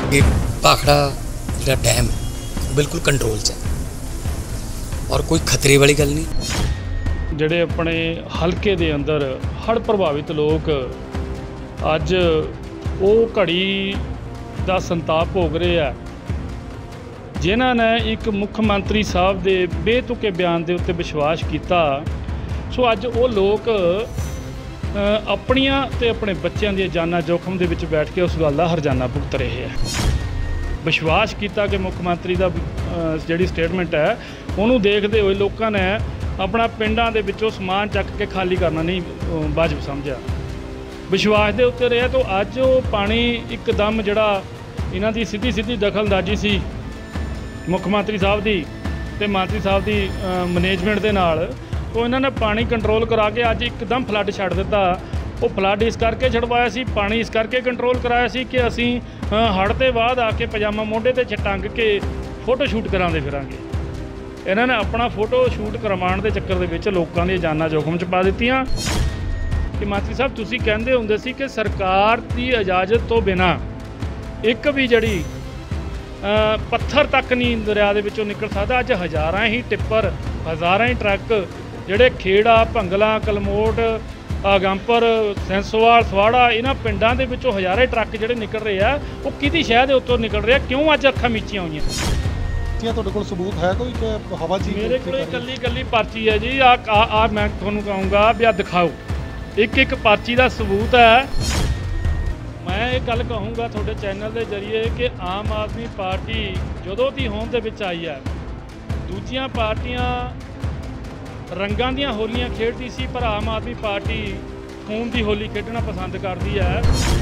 कि भाखड़ा जिहड़ा डैम बिल्कुल कंट्रोल च है और कोई खतरे वाली गल नहीं। ਜਿਹੜੇ ਆਪਣੇ ਹਲਕੇ ਦੇ ਅੰਦਰ ਹੜ੍ਹ ਪ੍ਰਭਾਵਿਤ ਲੋਕ ਅੱਜ ਉਹ ਘੜੀ ਦਾ ਸੰਤਾਪ ਭੋਗ ਰਹੇ ਆ ਜਿਨ੍ਹਾਂ ਨੇ ਇੱਕ ਮੁੱਖ ਮੰਤਰੀ ਸਾਹਿਬ ਦੇ ਬੇਤੁਕੇ ਬਿਆਨ ਦੇ ਉੱਤੇ ਵਿਸ਼ਵਾਸ ਕੀਤਾ। ਸੋ ਅੱਜ ਉਹ ਲੋਕ ਆਪਣੀਆਂ ਤੇ ਆਪਣੇ ਬੱਚਿਆਂ ਦੀਆਂ ਜਾਨਾਂ ਜੋਖਮ ਦੇ ਵਿੱਚ ਬੈਠ ਕੇ ਉਸ ਗੱਲ ਦਾ ਹਰਜਾਨਾ ਭੁਗਤ ਰਹੇ ਆ। ਵਿਸ਼ਵਾਸ ਕੀਤਾ ਕਿ ਮੁੱਖ ਮੰਤਰੀ ਦਾ ਜਿਹੜੀ ਸਟੇਟਮੈਂਟ ਹੈ ਉਹਨੂੰ ਦੇਖਦੇ ਹੋਏ ਲੋਕਾਂ ਨੇ अपना पिंडां दे विचों समान चक के खाली करना नहीं वाजिब समझा। विश्वास के उत्ते रहा तो अज वो पानी एकदम जिहड़ा इन्हां दी सीधी दखलअंदाजी सी मुख मंत्री साहब की ते मंत्री साहब की मैनेजमेंट के नाल, तो इन्होंने पानी कंट्रोल करा के अज एकदम फ्लड छड्ड दिता। वो फ्लड इस करके छड़वाया सी, पानी इस करके कंट्रोल कराया सी कि असीं हड़ ते बाद आके पजामा मोढे ते टंग के फोटो शूट करांदे फिरांगे। इन्होंने अपना फोटो शूट करवाने के चक्कर के लोगों दी जाना जोखम च पा दित्तियां कि मंत्री साहब तुसीं कहंदे हुंदे सी कि सरकार की इजाजत तो बिना एक भी जड़ी पत्थर तक नहीं दरिया दे विचों निकल सकदा। अज हज़ारां ही टिप्पर, हज़ारां ही ट्रक जिहड़े खेड़ा, भंगला, कलमोट, आगंपर, सेंसोवाल, सवाड़ा इन्हां पिंडां दे विचों हज़ारां ही ट्रक जिहड़े निकल रहे हैं, वो किहदी शह दे उत्तों निकल रहे हैं? क्यों अज अखां मीचियां होईयां? ਤੁਹਾਡੇ ਕੋਲ ਸਬੂਤ है कोई कि हवा जी? मेरे को कल्ली पर्ची है जी। आ मैं तुहानूं कहूँगा भी आ दिखाओ, एक पर्ची का सबूत है। मैं ये गल कहूँगा थोड़े चैनल के जरिए कि आम आदमी पार्टी जदों दी होंद दे विच आई है, दूजियां पार्टियां रंगां दियां होलियां खेडदी सी, पर आम आदमी पार्टी खून की होली खेडना पसंद करती है।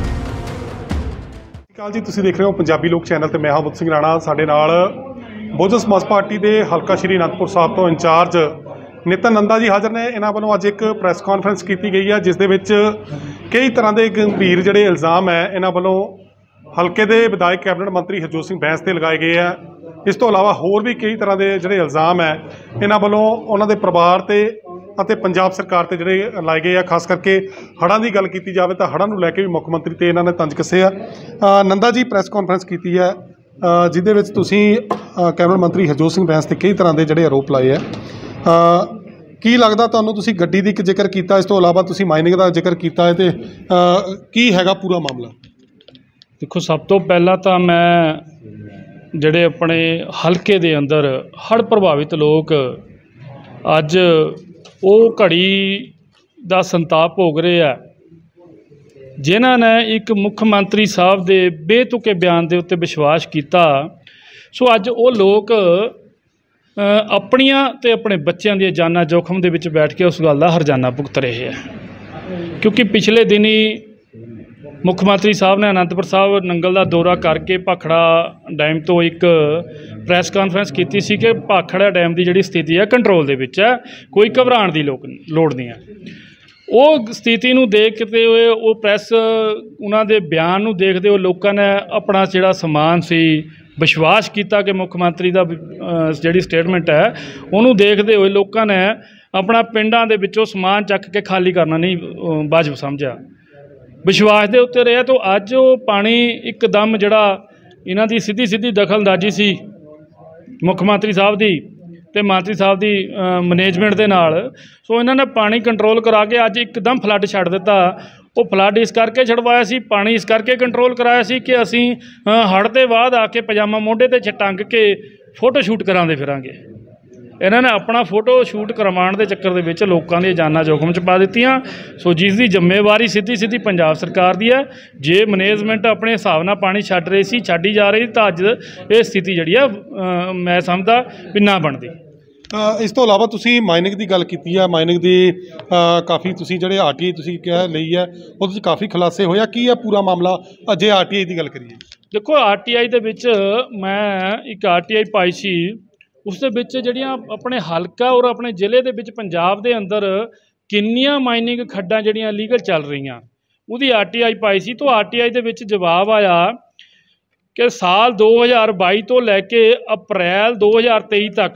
जी तुसीं देख रहे हो पंजाबी लोक चैनल ते मैं हां बुद्ध सिंह राणा। साडे नाल बहुजन समाज पार्टी के हलका श्री अनंदपुर साहब तो इंचार्ज नितिन नंदा जी हाज़र ने। इन्हां वालों अज एक प्रैस कॉन्फ्रेंस की गई है जिस दे विच कई तरह के गंभीर जिहड़े इल्ज़ाम है इन्हां वालों हलके के विधायक कैबिनेट मंत्री हरजोत सिंह बैंस ते लगाए गए हैं। इस तो इलावा होर भी कई तरह के जिहड़े इल्ज़ाम है इन्हां वालों उन्हां दे परिवार ते ਅਤੇ पंजाब सरकार ते जिहड़े लाए गए हैं। खास करके हड़ां की गल की जाए तो हड़ां नूं लैके भी मुख मंत्री ते इन्हां ने तंज कसे आ। नंदा जी प्रैस कॉन्फ्रेंस की है जिहदे विच तुसीं कैबिनेट मंत्री हरजोत सिंह बैंस ते कई तरह के जिहड़े आरोप लाए है। की लगदा तुहानूं? तुसीं गड्डी दी जिक्र किया, इस तो इलावा तुसीं माइनिंग का जिक्र किया है, तो की हैगा पूरा मामला? देखो, सब तो पहला तो मैं जिहड़े अपने हलके दे अंदर हड़੍ਹ प्रभावित लोग अज ਉਹ ਘੜੀ ਦਾ ਸੰਤਾਪ ਭੋਗ ਰਹੇ ਆ ਜਿਨ੍ਹਾਂ ਨੇ ਇੱਕ ਮੁੱਖ ਮੰਤਰੀ ਸਾਹਿਬ ਦੇ ਬੇਤੁਕੇ ਬਿਆਨ ਦੇ ਉੱਤੇ ਵਿਸ਼ਵਾਸ ਕੀਤਾ। ਸੋ ਅੱਜ ਉਹ ਲੋਕ ਆਪਣੀਆਂ ਤੇ ਆਪਣੇ ਬੱਚਿਆਂ ਦੀਆਂ ਜਾਨਾਂ ਜੋਖਮ ਦੇ ਵਿੱਚ ਬੈਠ ਕੇ ਉਸ ਗੱਲ ਦਾ ਹਰਜਾਨਾ ਭੁਗਤ ਰਹੇ ਆ। ਕਿਉਂਕਿ ਪਿਛਲੇ ਦਿਨੀ ਮੁੱਖ ਮੰਤਰੀ ਸਾਹਿਬ ਨੇ ਅਨੰਦਪੁਰ ਸਾਹਿਬ ਨੰਗਲ ਦਾ ਦੌਰਾ ਕਰਕੇ ਭਾਖੜਾ ਡੈਮ ਤੋਂ ਇੱਕ ਪ੍ਰੈਸ ਕਾਨਫਰੰਸ ਕੀਤੀ ਸੀ ਕਿ ਭਾਖੜਾ ਡੈਮ ਦੀ ਜਿਹੜੀ ਸਥਿਤੀ ਹੈ ਕੰਟਰੋਲ ਦੇ ਵਿੱਚ ਹੈ, ਕੋਈ ਘਬਰਾਉਣ ਦੀ ਲੋੜ ਨਹੀਂ ਹੈ। ਉਹ ਸਥਿਤੀ ਨੂੰ ਦੇਖਦੇ ਹੋਏ ਉਹ ਪ੍ਰੈਸ ਉਹਨਾਂ ਦੇ ਬਿਆਨ ਨੂੰ ਦੇਖਦੇ ਹੋਏ ਲੋਕਾਂ ਨੇ ਆਪਣਾ ਜਿਹੜਾ ਸਮਾਨ ਸੀ ਵਿਸ਼ਵਾਸ ਕੀਤਾ ਕਿ ਮੁੱਖ ਮੰਤਰੀ ਦਾ ਜਿਹੜੀ ਸਟੇਟਮੈਂਟ ਹੈ ਉਹਨੂੰ ਦੇਖਦੇ ਹੋਏ ਲੋਕਾਂ ਨੇ ਆਪਣਾ ਪਿੰਡਾਂ ਦੇ ਵਿੱਚੋਂ ਸਮਾਨ ਚੱਕ ਕੇ ਖਾਲੀ ਕਰਨਾ ਨਹੀਂ ਵਾਜਬ ਸਮਝਿਆ। विश्वास के उत्ते रहा तो अज वो पानी एकदम जिहड़ा इन्हां दी सीधी दखलअंदाजी सी मुख मंत्री साहब की ते मंत्री साहब की मैनेजमेंट के नाल, सो इन्होंने पानी कंट्रोल करा के अज एकदम फ्लड छड्ड दिता। वो फ्लड इस करके छड़वाया सी, पानी इस करके कंट्रोल कराया सी कि असीं हड़ ते बाद आके पजामा मोढे ते टंग के फोटो शूट करांदे फिरांगे। इन्होंने अपना फोटो शूट करवाने के चक्कर के लोगों दी जाना जोखम च पा दित्तियां। सो जिसकी जिम्मेवारी सीधी पंजाब सरकार की है। जे मैनेजमेंट अपने हिसाब नाल पानी छड्ड रही सी, छड्डी जा रही, तो अज ये स्थिति जिहड़ी है मैं समझदा भी ना बनती। इस तो इलावा तुसीं माइनिंग की गल की है, माइनिंग की काफ़ी तुसीं जिहड़े RTI तुसीं कह लई है उहदे काफ़ी खुलासे होया। की है पूरा मामला जे RTI की गल करिए? देखो, RTI दे विच मैं एक RTI पाई सी, उस दे विच जिहड़ियां अपने हलका और अपने जिले दे विच पंजाब दे अंदर किन्नियां माइनिंग खड्डां जिहड़ियां लीगल चल रहीआं उहदी RTI पाई सी। तो RTI दे विच जवाब आया कि साल 2022 तो लैके अप्रैल 2023 तक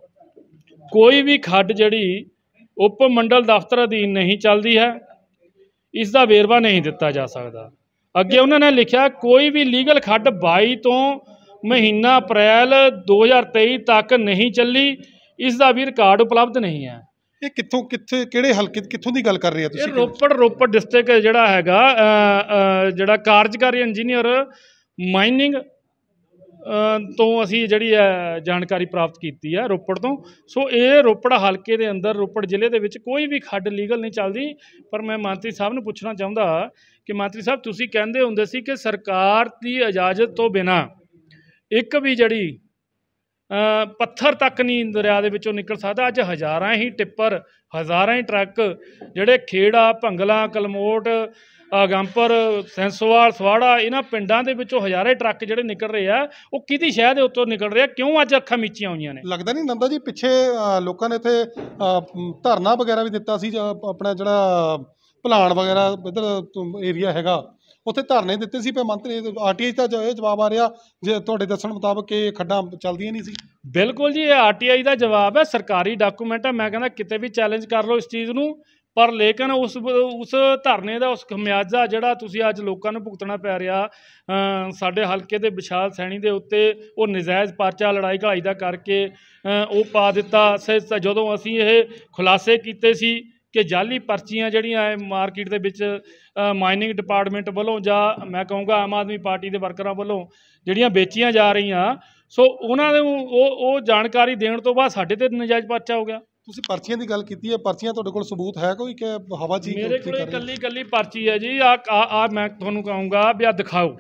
कोई भी खड्ड जिहड़ी उप मंडल दफ्तर अधीन नहीं चलती है, इसका वेरवा नहीं दिता जा सकता। ਅੱਗੇ ਉਹਨਾਂ ਨੇ ਲਿਖਿਆ ਕੋਈ ਵੀ ਲੀਗਲ ਖੱਡ 22 ਤੋਂ ਮਹੀਨਾ ਅਪ੍ਰੈਲ 2023 ਤੱਕ ਨਹੀਂ ਚੱਲੀ, ਇਸ ਦਾ ਵੀ ਰਿਕਾਰਡ ਉਪਲਬਧ ਨਹੀਂ ਹੈ। ਇਹ ਕਿੱਥੇ ਕਿਹੜੇ ਹਲਕੇ ਕਿੱਥੋਂ ਦੀ ਗੱਲ ਕਰ ਰਹੇ ਆ ਇਹ ਤੁਸੀਂ? ਰੋਪੜ ਡਿਸਟ੍ਰਿਕਟ ਜਿਹੜਾ ਹੈਗਾ ਜਿਹੜਾ ਕਾਰਜਕਾਰੀ ਇੰਜੀਨੀਅਰ ਮਾਈਨਿੰਗ ਤੋਂ ਅਸੀਂ ਜਿਹੜੀ ਹੈ ਜਾਣਕਾਰੀ ਪ੍ਰਾਪਤ ਕੀਤੀ ਹੈ ਰੋਪੜ ਤੋਂ। ਸੋ ਇਹ ਰੋਪੜ ਹਲਕੇ ਦੇ ਅੰਦਰ ਰੋਪੜ ਜ਼ਿਲ੍ਹੇ ਦੇ ਵਿੱਚ ਕੋਈ ਵੀ ਖੱਡ ਲੀਗਲ ਨਹੀਂ ਚੱਲਦੀ। ਪਰ ਮੈਂ ਮੰਤਰੀ ਸਾਹਿਬ ਨੂੰ ਪੁੱਛਣਾ ਚਾਹੁੰਦਾ ਕਿ ਮੰਤਰੀ ਸਾਹਿਬ ਤੁਸੀਂ ਕਹਿੰਦੇ ਹੁੰਦੇ ਸੀ ਕਿ ਸਰਕਾਰ ਦੀ ਇਜਾਜ਼ਤ ਤੋਂ ਬਿਨਾਂ ਇੱਕ ਵੀ ਜਿਹੜੀ ਪੱਥਰ ਤੱਕ ਨਹੀਂ ਦਰਿਆ ਦੇ ਵਿੱਚੋਂ ਨਿਕਲ ਸਕਦਾ। ਅੱਜ ਹਜ਼ਾਰਾਂ ਹੀ ਟਿੱਪਰ, ਹਜ਼ਾਰਾਂ ਹੀ ਟਰੱਕ ਜਿਹੜੇ ਖੇੜਾ, ਭੰਗਲਾ, ਕਲਮੋਟ, ਆਗੰਪਰ, ਸੈਂਸੋਵਾਲ, ਸਵਾੜਾ, ਇਹਨਾਂ ਪਿੰਡਾਂ ਦੇ ਵਿੱਚੋਂ ਹਜ਼ਾਰੇ ਟਰੱਕ ਜਿਹੜੇ ਨਿਕਲ ਰਹੇ ਆ, ਉਹ ਕਿਹਦੀ ਸ਼ਹਿਰ ਦੇ ਉੱਤੋਂ ਨਿਕਲ ਰਹੇ ਆ? ਕਿਉਂ ਅੱਜ ਅੱਖਾਂ ਮੀਚੀਆਂ ਹੋਈਆਂ ਨੇ? ਲੱਗਦਾ ਨਹੀਂ ਨੰਦਾ ਜੀ ਪਿੱਛੇ ਲੋਕਾਂ ਨੇ ਇੱਥੇ ਧਰਨਾ ਵਗੈਰਾ ਵੀ ਦਿੱਤਾ ਸੀ, ਆਪਣਾ ਜਿਹੜਾ ਭਲਾਣ ਵਗੈਰਾ ਇੱਧਰ ਏਰੀਆ ਹੈਗਾ ਉੱਥੇ ਧਰਨੇ ਦਿੱਤੇ ਸੀ। ਪਰ ਮੰਤਰੀ RTI ਦਾ ਇਹ ਜਵਾਬ ਆ ਰਿਹਾ ਜੇ ਤੁਹਾਡੇ ਦੱਸਣ ਮੁਤਾਬਕ ਕਿ ਖੱਡਾਂ ਚੱਲਦੀਆਂ ਨਹੀਂ ਸੀ। ਬਿਲਕੁਲ ਜੀ, ਇਹ RTI ਦਾ ਜਵਾਬ ਹੈ, ਸਰਕਾਰੀ ਡਾਕੂਮੈਂਟ ਹੈ। ਮੈਂ ਕਹਿੰਦਾ ਕਿਤੇ ਵੀ ਚੈਲੰਜ ਕਰ ਲਓ ਇਸ ਚੀਜ਼ ਨੂੰ, ਪਰ ਲੇਕਿਨ ਉਸ ਧਰਨੇ ਦਾ ਉਸ ਖਮਿਆਜ਼ਾ ਜਿਹੜਾ ਤੁਸੀਂ ਅੱਜ ਲੋਕਾਂ ਨੂੰ ਭੁਗਤਣਾ ਪੈ ਰਿਹਾ ਸਾਡੇ ਹਲਕੇ ਦੇ ਵਿਸ਼ਾਲ ਸੈਣੀ ਦੇ ਉੱਤੇ, ਉਹ ਨਜਾਇਜ਼ ਪਰਚਾ ਲੜਾਈ ਘੜਾਈ ਦਾ ਕਰਕੇ ਉਹ ਪਾ ਦਿੱਤਾ। ਜਦੋਂ ਅਸੀਂ ਇਹ ਖੁਲਾਸੇ ਕੀਤੇ ਸੀ ਕਿ ਜਾਲੀ ਪਰਚੀਆਂ ਜਿਹੜੀਆਂ ਮਾਰਕੀਟ ਦੇ ਵਿੱਚ ਮਾਈਨਿੰਗ ਡਿਪਾਰਟਮੈਂਟ ਵੱਲੋਂ ਜਾਂ ਮੈਂ ਕਹੂੰਗਾ ਆਮ ਆਦਮੀ ਪਾਰਟੀ ਦੇ ਵਰਕਰਾਂ ਵੱਲੋਂ ਜਿਹੜੀਆਂ ਵੇਚੀਆਂ ਜਾ ਰਹੀਆਂ, ਸੋ ਉਹਨਾਂ ਨੂੰ ਉਹ ਜਾਣਕਾਰੀ ਦੇਣ ਤੋਂ ਬਾਅਦ ਸਾਡੇ ਤੇ ਨਜਾਇਜ਼ ਪਰਚਾ ਹੋ ਗਿਆ। ਤੁਸੀਂ ਪਰਚੀਆਂ ਦੀ ਗੱਲ ਕੀਤੀ ਹੈ, ਪਰਚੀਆਂ ਤੁਹਾਡੇ ਕੋਲ ਸਬੂਤ ਹੈ ਕੋਈ ਕਿ ਹਵਾ 'ਚ? ਮੇਰੇ ਕੋਲ ਇਕੱਲੀ ਪਰਚੀ ਹੈ ਜੀ। ਆ ਮੈਂ ਤੁਹਾਨੂੰ ਕਹੂੰਗਾ ਵੀ ਆ ਦਿਖਾਓ,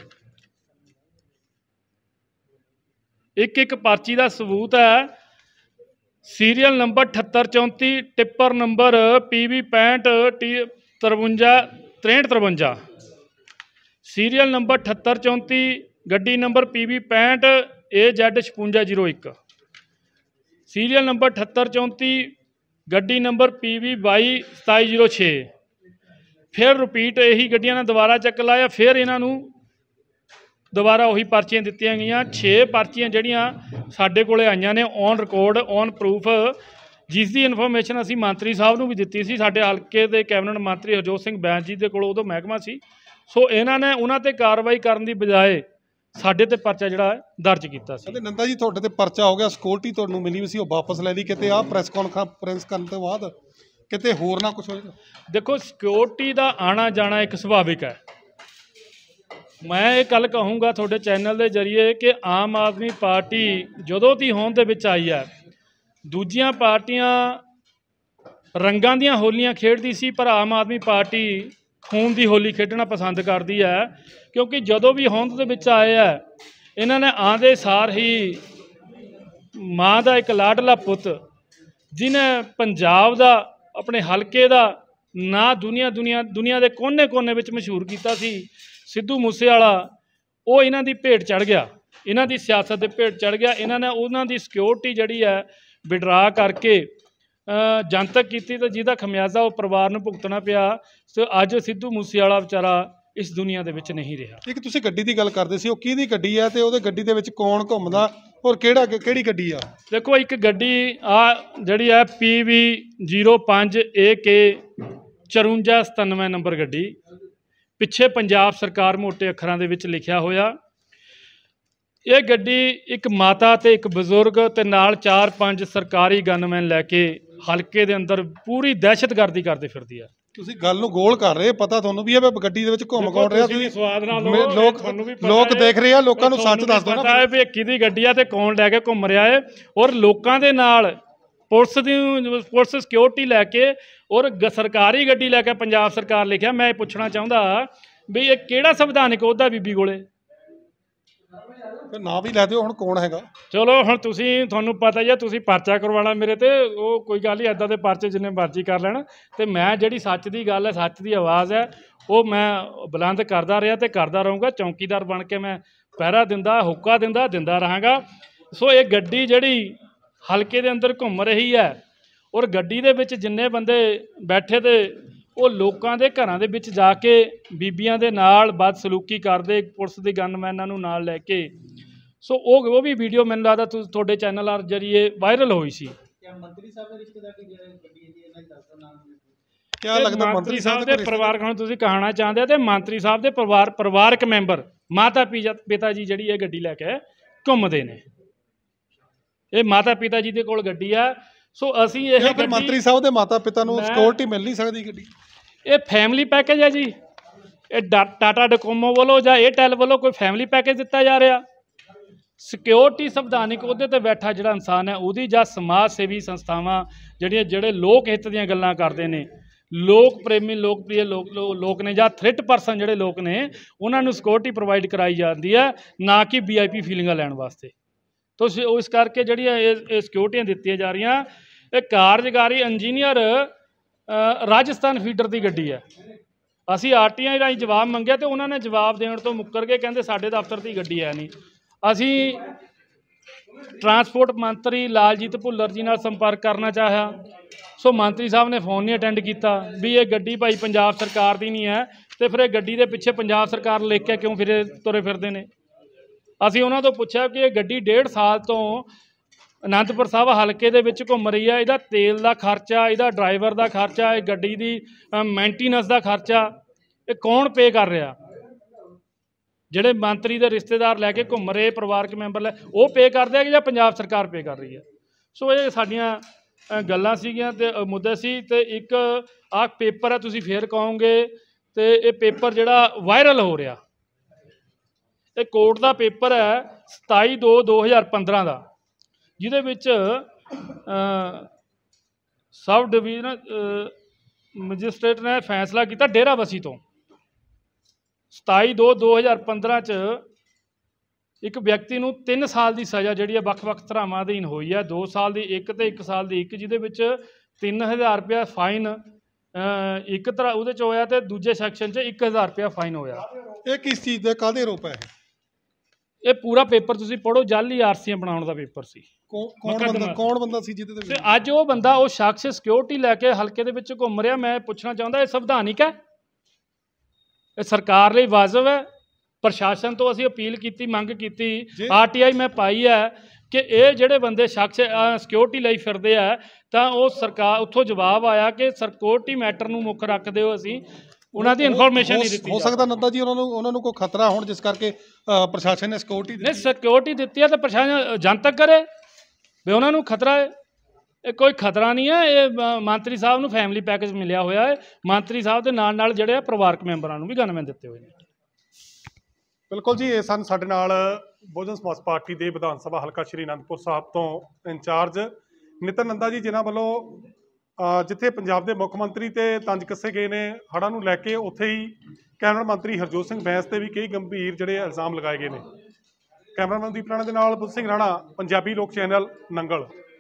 ਇੱਕ ਪਰਚੀ ਦਾ ਸਬੂਤ ਹੈ। Serial number 7834, tipper number PB 6553, serial number 7834, ਗੱਡੀ number PB 65 AZ 5601, serial number 7834, ਗੱਡੀ ਨੰਬਰ PB 22 2706। ਫਿਰ ਰਿਪੀਟ ਇਹੀ ਗੱਡੀਆਂ ਨੇ ਦੁਬਾਰਾ ਚੱਕ ਲਾਇਆ, ਫਿਰ ਇਹਨਾਂ ਨੂੰ ਦੁਬਾਰਾ ਉਹੀ ਪਰਚੀਆਂ ਦਿੱਤੀਆਂ ਗਈਆਂ। 6 ਪਰਚੀਆਂ ਜਿਹੜੀਆਂ ਸਾਡੇ ਕੋਲੇ ਆਈਆਂ ਨੇ ਔਨ ਰਿਕਾਰਡ, ਔਨ ਪ੍ਰੂਫ, ਜਿਸ ਦੀ ਇਨਫੋਰਮੇਸ਼ਨ ਅਸੀਂ ਮੰਤਰੀ ਸਾਹਿਬ ਨੂੰ ਵੀ ਦਿੱਤੀ ਸੀ। ਸਾਡੇ ਹਲਕੇ ਦੇ ਕੈਬਨਿਟ ਮੰਤਰੀ ਹਰਜੋਤ ਸਿੰਘ ਬੈਂਸ ਜੀ ਦੇ ਕੋਲ ਉਦੋਂ ਮਹਿਕਮਾ ਸੀ। ਸੋ ਇਹਨਾਂ ਨੇ ਉਹਨਾਂ ਤੇ ਕਾਰਵਾਈ ਕਰਨ ਦੀ ਬਜਾਏ ਸਾਡੇ ਤੇ ਪਰਚਾ ਜਿਹੜਾ ਦਰਜ ਕੀਤਾ ਸੀ। ਨੰਦਾ ਜੀ ਤੁਹਾਡੇ ਤੇ ਪਰਚਾ ਹੋ ਗਿਆ, ਸਿਕਿਉਰਿਟੀ ਤੁਹਾਨੂੰ ਮਿਲੀ ਵੀ ਸੀ, ਉਹ ਵਾਪਸ ਲੈ ਲਈ। ਕਿਤੇ ਆਹ ਪ੍ਰੈਸ ਕਾਨਫਰੰਸ ਕਰਨ ਤੋਂ ਬਾਅਦ ਕਿਤੇ ਹੋਰ ਨਾ ਕੁਝ ਹੋਏਗਾ? ਦੇਖੋ, ਸਿਕਿਉਰਿਟੀ ਦਾ ਆਣਾ ਜਾਣਾ ਇੱਕ ਸੁਭਾਵਿਕ ਹੈ। ਮੈਂ ਇਹ ਗੱਲ ਕਹੂੰਗਾ ਤੁਹਾਡੇ ਚੈਨਲ ਦੇ ਜ਼ਰੀਏ ਕਿ ਆਮ ਆਦਮੀ ਪਾਰਟੀ ਜਦੋਂ ਦੀ ਹੋਂਦ ਦੇ ਵਿੱਚ ਆਈ ਹੈ, ਦੂਜੀਆਂ ਪਾਰਟੀਆਂ ਰੰਗਾਂ ਦੀਆਂ ਹੋਲੀਆਂ ਖੇਡਦੀ ਸੀ, ਪਰ ਆਮ ਆਦਮੀ ਪਾਰਟੀ ਖੂਨ ਦੀ ਹੋਲੀ ਖੇਡਣਾ ਪਸੰਦ ਕਰਦੀ ਹੈ। ਕਿਉਂਕਿ ਜਦੋਂ ਵੀ ਹੋਂਦ ਦੇ ਵਿੱਚ ਆਏ ਹੈ, ਇਹਨਾਂ ਨੇ ਆਉਂਦੇ ਸਾਰ ਹੀ ਮਾਂ ਦਾ ਇੱਕ ਲਾਡਲਾ ਪੁੱਤ ਜਿਹਨੇ ਪੰਜਾਬ ਦਾ, ਆਪਣੇ ਹਲਕੇ ਦਾ ਨਾਂ ਦੁਨੀਆ ਦੇ ਕੋਨੇ-ਕੋਨੇ ਵਿੱਚ ਮਸ਼ਹੂਰ ਕੀਤਾ ਸੀ, ਸਿੱਧੂ ਮੂਸੇਵਾਲਾ, ਉਹ ਇਹਨਾਂ ਦੀ ਭੇਟ ਚੜ੍ਹ ਗਿਆ, ਇਹਨਾਂ ਦੀ ਸਿਆਸਤ ਦੇ ਭੇਟ ਚੜ੍ਹ ਗਿਆ। ਇਹਨਾਂ ਨੇ ਉਹਨਾਂ ਦੀ ਸਿਕਿਉਰਿਟੀ ਜਿਹੜੀ ਹੈ ਵਿਡਰਾ ਕਰਕੇ ਜਨਤਕ ਕੀਤੀ, ਤੇ ਜਿਹਦਾ ਖਮਿਆਜ਼ਾ ਉਹ ਪਰਿਵਾਰ ਨੂੰ ਭੁਗਤਣਾ ਪਿਆ। ਸੋ ਅੱਜ ਸਿੱਧੂ ਮੂਸੇਵਾਲਾ ਵਿਚਾਰਾ ਇਸ ਦੁਨੀਆ ਦੇ ਵਿੱਚ ਨਹੀਂ ਰਿਹਾ। ਇੱਕ ਤੁਸੀਂ ਗੱਡੀ ਦੀ ਗੱਲ ਕਰਦੇ ਸੀ, ਉਹ ਕਿਹਦੀ ਗੱਡੀ ਹੈ ਤੇ ਉਹਦੇ ਗੱਡੀ ਦੇ ਵਿੱਚ ਕੌਣ ਘੁੰਮਦਾ ਔਰ ਕਿਹੜੀ ਗੱਡੀ ਆ? ਦੇਖੋ, ਇੱਕ ਗੱਡੀ ਆ ਜਿਹੜੀ ਹੈ PB 05 AK 5497 ਨੰਬਰ ਗੱਡੀ, ਪਿੱਛੇ ਪੰਜਾਬ ਸਰਕਾਰ ਮੋਟੇ ਅੱਖਰਾਂ ਦੇ ਵਿੱਚ ਲਿਖਿਆ ਹੋਇਆ। ਇਹ ਗੱਡੀ ਇੱਕ ਮਾਤਾ ਤੇ ਇੱਕ ਬਜ਼ੁਰਗ ਤੇ ਨਾਲ 4-5 ਸਰਕਾਰੀ ਗਨਮੈਨ ਲੈ ਕੇ ਹਲਕੇ ਦੇ ਅੰਦਰ ਪੂਰੀ ਦਹਿਸ਼ਤਗਰਦੀ ਕਰਦੇ ਫਿਰਦੀ ਆ। ਤੁਸੀਂ ਗੱਲ ਨੂੰ ਗੋਲ ਕਰ ਰਹੇ, ਪਤਾ ਤੁਹਾਨੂੰ ਵੀ ਹੈ ਗੱਡੀ ਦੇ ਵਿੱਚ ਘੁੰਮ ਕੌਣ ਰਿਹਾ? ਤੁਸੀਂ ਸਵਾਦ ਨਾਲ ਲੋਕ ਦੇਖ ਰਹੇ ਆ, ਲੋਕਾਂ ਨੂੰ ਸੱਚ ਦੱਸ ਦਿਓ ਨਾ ਵੀ ਕਿਹਦੀ ਗੱਡੀ ਆ ਤੇ ਕੌਣ ਲੈ ਕੇ ਘੁੰਮ ਰਿਹਾ ਹੈ। ਔਰ ਲੋਕਾਂ ਦੇ ਨਾਲ ਪੁਲਿਸ ਸਿਕਿਉਰਿਟੀ ਲੈ ਕੇ ਔਰ ਸਰਕਾਰੀ ਗੱਡੀ ਲੈ ਕੇ ਪੰਜਾਬ ਸਰਕਾਰ ਲਿਖਿਆ। ਮੈਂ ਇਹ ਪੁੱਛਣਾ ਚਾਹੁੰਦਾ ਵੀ ਇਹ ਕਿਹੜਾ ਸੰਵਿਧਾਨਿਕ ਅਹੁਦਾ ਬੀਬੀ ਕੋਲੇ? ਨਾ ਵੀ ਲੈ ਦਿਓ, ਹੁਣ ਕੌਣ ਹੈਗਾ? ਚਲੋ ਹੁਣ ਤੁਹਾਨੂੰ ਪਤਾ ਹੀ ਆ, ਤੁਸੀਂ ਪਰਚਾ ਕਰਵਾਉਣਾ ਮੇਰੇ ਤੇ, ਉਹ ਕੋਈ ਗੱਲ ਨਹੀਂ, ਇੱਦਾਂ ਦੇ ਪਰਚੇ ਜਿੰਨੇ ਮਰਜ਼ੀ ਕਰ ਲੈਣ। ਤੇ ਮੈਂ ਜਿਹੜੀ ਸੱਚ ਦੀ ਗੱਲ ਹੈ, ਸੱਚ ਦੀ ਆਵਾਜ਼ ਹੈ, ਉਹ ਮੈਂ ਬੁਲੰਦ ਕਰਦਾ ਰਿਹਾ ਤੇ ਕਰਦਾ ਰਹੂੰਗਾ। ਚੌਂਕੀਦਾਰ ਬਣ ਕੇ ਮੈਂ ਪਹਿਰਾ ਦਿੰਦਾ, ਹੁੱਕਾ ਦਿੰਦਾ ਰਹਾਂਗਾ। ਸੋ ਇਹ ਗੱਡੀ ਜਿਹੜੀ ਹਲਕੇ ਦੇ ਅੰਦਰ ਘੁੰਮ ਰਹੀ ਹੈ, ਔਰ ਗੱਡੀ ਦੇ ਵਿੱਚ ਜਿੰਨੇ ਬੰਦੇ ਬੈਠੇ ਤੇ ਉਹ ਲੋਕਾਂ ਦੇ ਘਰਾਂ ਦੇ ਵਿੱਚ ਜਾ ਕੇ ਬੀਬੀਆਂ ਦੇ ਨਾਲ ਬਦਸਲੂਕੀ ਕਰਦੇ, ਪੁਲਿਸ ਦੇ ਗਨਮੈਨਾਂ ਨੂੰ ਨਾਲ ਲੈ ਕੇ। ਸੋ ਉਹ ਵੀ ਵੀਡੀਓ ਮੈਨੂੰ ਲੱਗਦਾ ਤੁਹਾਡੇ ਚੈਨਲ ਜ਼ਰੀਏ ਵਾਇਰਲ ਹੋਈ ਸੀ। क्या लगता है ਮੰਤਰੀ ਸਾਹਿਬ ਦੇ ਪਰਿਵਾਰਕ ਹੁਣ ਤੁਸੀਂ ਕਹਾਣਾ ਚਾਹੁੰਦੇ ਹੋ ਤੇ ਮੰਤਰੀ ਸਾਹਿਬ ਦੇ ਪਰਿਵਾਰਕ ਮੈਂਬਰ ਮਾਤਾ ਪਿਤਾ ਜੀ ਜਿਹੜੀ ਇਹ ਗੱਡੀ ਲੈ ਕੇ ਘੁੰਮਦੇ ਨੇ। ਇਹ ਮਾਤਾ ਪਿਤਾ ਜੀ ਦੇ ਕੋਲ ਗੱਡੀ ਆ। ਸੋ ਅਸੀਂ ਇਹ ਫਿਰ ਮੰਤਰੀ ਸਾਹਿਬ ਦੇ ਮਾਤਾ ਪਿਤਾ ਨੂੰ ਸਿਕਿਉਰਿਟੀ ਮਿਲ ਨਹੀਂ ਸਕਦੀ ਗੱਡੀ? ਇਹ ਫੈਮਿਲੀ ਪੈਕੇਜ ਹੈ ਜੀ। ਇਹ ਟਾਟਾ ਡੋਕੋਮੋ ਵੱਲੋਂ ਜਾਂ ਏਅਰਟੈਲ ਵੱਲੋਂ ਕੋਈ ਫੈਮਿਲੀ ਪੈਕੇਜ ਦਿੱਤਾ ਜਾ ਰਿਹਾ। ਸਿਕਿਉਰਿਟੀ ਸੰਵਿਧਾਨਿਕ ਅਹੁਦੇ 'ਤੇ ਬੈਠਾ ਜਿਹੜਾ ਇਨਸਾਨ ਹੈ ਉਹਦੀ ਜਾਂ ਸਮਾਜ ਸੇਵੀ ਸੰਸਥਾਵਾਂ ਜਿਹੜੇ ਲੋਕ ਹਿੱਤ ਦੀਆਂ ਗੱਲਾਂ ਕਰਦੇ ਨੇ, ਲੋਕ ਪ੍ਰੇਮੀ ਲੋਕਪ੍ਰਿਯ ਲੋਕ ਨੇ ਜਾਂ ਥ੍ਰੈਟ ਪਰਸਨ ਜਿਹੜੇ ਲੋਕ ਨੇ ਉਹਨਾਂ ਨੂੰ ਸਿਕਿਉਰਿਟੀ ਪ੍ਰੋਵਾਈਡ ਕਰਾਈ ਜਾਂਦੀ ਹੈ, ਨਾ ਕਿ VIP ਫੀਲਿੰਗਾਂ ਲੈਣ ਵਾਸਤੇ। ਤੋ ਇਸ ਕਰਕੇ ਜਿਹੜੀਆਂ ਇਹ ਸਿਕਿਉਰਿਟੀਆਂ ਦਿੱਤੀਆਂ ਜਾ ਰਹੀਆਂ, ਇਹ ਕਾਰਜਕਾਰੀ ਇੰਜੀਨੀਅਰ ਰਾਜਸਥਾਨ ਫੀਡਰ ਦੀ ਗੱਡੀ ਹੈ। ਅਸੀਂ RTI ਰਾਹੀਂ ਜਵਾਬ ਮੰਗਿਆ ਤੇ ਉਹਨਾਂ ਨੇ ਜਵਾਬ ਦੇਣ ਤੋਂ ਮੁੱਕਰ ਕੇ ਕਹਿੰਦੇ ਸਾਡੇ ਦਫ਼ਤਰ ਦੀ ਗੱਡੀ ਹੈ ਨਹੀਂ। ਅਸੀਂ ਟਰਾਂਸਪੋਰਟ ਮੰਤਰੀ ਲਾਲਜੀਤ ਭੁੱਲਰ ਜੀ ਨਾਲ ਸੰਪਰਕ ਕਰਨਾ ਚਾਹਿਆ, ਸੋ ਮੰਤਰੀ ਸਾਹਿਬ ਨੇ ਫ਼ੋਨ ਨਹੀਂ ਅਟੈਂਡ ਕੀਤਾ ਵੀ ਇਹ ਗੱਡੀ ਭਾਈ ਪੰਜਾਬ ਸਰਕਾਰ ਦੀ ਨਹੀਂ ਹੈ ਤੇ ਫਿਰ ਇਹ ਗੱਡੀ ਦੇ ਪਿੱਛੇ ਪੰਜਾਬ ਸਰਕਾਰ ਲਿਖ ਕੇ ਕਿਉਂ ਤੁਰੇ ਫਿਰਦੇ ਨੇ। ਅਸੀਂ ਉਹਨਾਂ ਤੋਂ ਪੁੱਛਿਆ ਕਿ ਇਹ ਗੱਡੀ 1.5 ਸਾਲ ਤੋਂ ਅਨੰਦਪੁਰ ਸਾਹਿਬ ਹਲਕੇ ਦੇ ਵਿੱਚ ਘੁੰਮ ਰਹੀ ਹੈ, ਇਹਦਾ ਤੇਲ ਦਾ ਖਰਚਾ, ਇਹਦਾ ਡਰਾਈਵਰ ਦਾ ਖਰਚਾ, ਇਹ ਗੱਡੀ ਦੀ ਮੇਨਟੇਨੈਂਸ ਦਾ ਖਰਚਾ ਇਹ ਕੌਣ ਪੇ ਕਰ ਰਿਹਾ? ਜਿਹੜੇ ਮੰਤਰੀ ਦੇ ਰਿਸ਼ਤੇਦਾਰ ਲੈ ਕੇ ਘੁੰਮ ਰਹੇ ਪਰਿਵਾਰਕ ਮੈਂਬਰ ਉਹ ਪੇ ਕਰਦੇ ਆ ਕਿ ਜਾਂ ਪੰਜਾਬ ਸਰਕਾਰ ਪੇ ਕਰ ਰਹੀ ਹੈ? ਸੋ ਇਹ ਸਾਡੀਆਂ ਗੱਲਾਂ ਸੀਗੀਆਂ ਤੇ ਮੁੱਦੇ ਸੀ। ਤੇ ਇੱਕ ਆਹ ਪੇਪਰ ਹੈ, ਤੁਸੀਂ ਫੇਰ ਕਹੋਗੇ, ਤੇ ਇਹ ਪੇਪਰ ਜਿਹੜਾ ਵਾਇਰਲ ਹੋ ਰਿਹਾ, ਇਹ ਕੋਰਟ ਦਾ ਪੇਪਰ ਹੈ 27/2/2015 ਦਾ, ਜਿਹਦੇ ਵਿੱਚ ਸਬ ਡਿਵੀਜ਼ਨ ਮੈਜਿਸਟ੍ਰੇਟ ਨੇ ਫੈਸਲਾ ਕੀਤਾ ਡੇਰਾਬੱਸੀ ਤੋਂ 27/2/2015 'ਚ ਇੱਕ ਵਿਅਕਤੀ ਨੂੰ 3 ਸਾਲ ਦੀ ਸਜ਼ਾ ਜਿਹੜੀ ਹੈ ਵੱਖ-ਵੱਖ ਧਾਰਾਵਾਂ ਅਧੀਨ ਹੋਈ ਹੈ, 2 ਸਾਲ ਦੀ ਇੱਕ ਤੇ 1 ਸਾਲ ਦੀ ਇੱਕ, ਜਿਹਦੇ ਵਿੱਚ 3000 ਰੁਪਇਆ ਫਾਈਨ ਇੱਕ ਤਰ੍ਹਾਂ ਉਹਦੇ 'ਚ ਹੋਇਆ ਤੇ ਦੂਜੇ ਸੈਕਸ਼ਨ 'ਚ 1000 ਰੁਪਇਆ ਫਾਈਨ ਹੋਇਆ। ਇਹ ਕਿਸ ਚੀਜ਼ ਦੇ ਕਾਹਦੇ ਆਰੋਪ ਹੈ? ਇਹ ਪੂਰਾ ਪੇਪਰ ਤੁਸੀਂ ਪੜ੍ਹੋ, ਜਾਲੀ RCM ਬਣਾਉਣ ਦਾ ਪੇਪਰ ਸੀ। ਕੌਣ ਬੰਦਾ ਸੀ ਜਿਹਦੇ ਤੇ ਅੱਜ ਉਹ ਬੰਦਾ, ਉਹ ਸ਼ਖਸ ਸਿਕਿਉਰਿਟੀ ਲੈ ਕੇ ਹਲਕੇ ਦੇ ਵਿੱਚ ਘੁੰਮ ਰਿਹਾ। ਮੈਂ ਪੁੱਛਣਾ ਚਾਹੁੰਦਾ, ਇਹ ਸੰਵਿਧਾਨਿਕ ਹੈ? ਇਹ ਸਰਕਾਰ ਲਈ ਵਾਜਬ ਹੈ? ਪ੍ਰਸ਼ਾਸਨ ਤੋਂ ਅਸੀਂ ਅਪੀਲ ਕੀਤੀ, ਮੰਗ ਕੀਤੀ, RTI ਮੈਂ ਪਾਈ ਹੈ ਕਿ ਇਹ ਜਿਹੜੇ ਬੰਦੇ ਸ਼ਖਸ ਸਿਕਿਉਰਿਟੀ ਲਈ ਫਿਰਦੇ ਆ, ਤਾਂ ਉਹ ਸਰਕਾਰ ਉੱਥੋਂ ਜਵਾਬ ਆਇਆ ਕਿ ਸਿਕਿਉਰਿਟੀ ਮੈਟਰ ਨੂੰ ਮੁੱਖ ਰੱਖਦੇ ਹੋ ਅਸੀਂ ਉਹਨਾਂ ਦੀ ਇਨਫੋਰਮੇਸ਼ਨ ਨਹੀਂ ਦਿੱਤੀ। ਹੋ ਸਕਦਾ ਨੰਦਾ ਜੀ ਉਹਨਾਂ ਨੂੰ ਕੋਈ ਖਤਰਾ ਹੋਣ ਜਿਸ ਕਰਕੇ ਪ੍ਰਸ਼ਾਸਨ ਨੇ ਸਿਕਿਉਰਿਟੀ ਨਹੀਂ, ਸਿਕਿਉਰਿਟੀ ਦਿੱਤੀ ਹੈ ਤਾਂ ਪ੍ਰਸ਼ਾਸਨ ਜਨਤਕ ਕਰੇ ਵੀ ਉਹਨਾਂ ਨੂੰ ਖਤਰਾ ਹੈ। ਇਹ ਕੋਈ ਖਤਰਾ ਨਹੀਂ ਹੈ। ਇਹ ਮੰਤਰੀ ਸਾਹਿਬ ਨੂੰ ਫੈਮਿਲੀ ਪੈਕੇਜ ਮਿਲਿਆ ਹੋਇਆ ਹੈ। ਮੰਤਰੀ ਸਾਹਿਬ ਦੇ ਨਾਲ ਜਿਹੜੇ ਆ ਪਰਿਵਾਰਕ ਮੈਂਬਰਾਂ ਨੂੰ ਵੀ ਗਨਮੈਨ ਦਿੱਤੇ ਹੋਏ ਨੇ। ਬਿਲਕੁਲ ਜੀ, ਇਹ ਸਨ ਸਾਡੇ ਨਾਲ ਬਹੁਜਨ ਸਮਾਜ ਪਾਰਟੀ ਦੇ ਵਿਧਾਨ ਸਭਾ ਹਲਕਾ ਸ਼੍ਰੀ ਅਨੰਦਪੁਰ ਸਾਹਿਬ ਤੋਂ ਇੰਚਾਰਜ ਨਿਤਨ ਨੰਦਾ ਜੀ, ਜਿਨ੍ਹਾਂ ਵੱਲੋਂ ਜਿੱਥੇ ਪੰਜਾਬ ਦੇ ਮੁੱਖ ਮੰਤਰੀ ਤੇ ਤੰਜ ਕੱਸੇ ਗਏ ਨੇ ਹੜ੍ਹਾਂ ਨੂੰ ਲੈ ਕੇ, ਉੱਥੇ ਹੀ ਕੈਬਨਿਟ ਮੰਤਰੀ ਹਰਜੋਤ ਸਿੰਘ ਬੈਂਸ ਤੇ ਵੀ ਕਈ ਗੰਭੀਰ ਜਿਹੜੇ ਇਲਜ਼ਾਮ ਲਗਾਏ ਗਏ ਨੇ। ਕੈਮਰਾਮੈਨ ਦੀਪ ਰਾਣਾ ਦੇ ਨਾਲ ਬੁੱਧ ਸਿੰਘ ਰਾਣਾ, ਪੰਜਾਬੀ ਲੋਕ ਚੈਨਲ, ਨੰਗਲ।